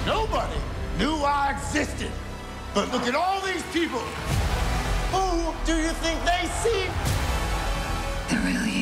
Nobody knew I existed. But look at all these people. Who do you think they see? There really